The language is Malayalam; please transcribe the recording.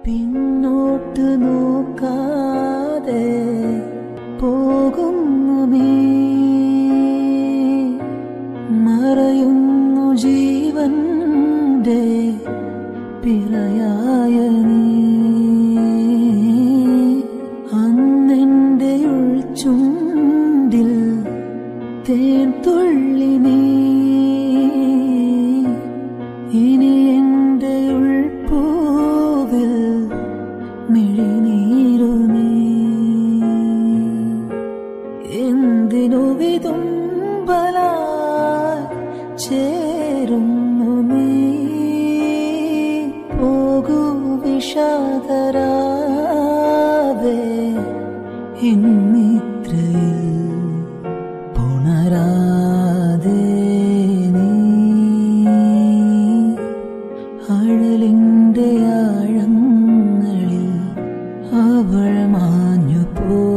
പിന്നോട്ട് നോക്കാതെ പോകുന്നു നീ, മറയുന്നു ജീവന്റെ പിറയായ നീ. അന്നെന്റെ ഉൾച്ചുണ്ടിൽ തേൻ തുള്ളി നീ, ഇനി എന്റെ ഉൾപ്പൂവിൽ മിഴിനീരു നീ. എന്തിനു വിതുമ്പലായി ചേരുന്നു നീ, പോകൂ വിഷാദരാവേ ഇന്നിത്രയിൽ പുണരാതെ നീ. അഴലിന്റെ ആഴങ്ങളിൽ അവൾ മാഞ്ഞു പോ.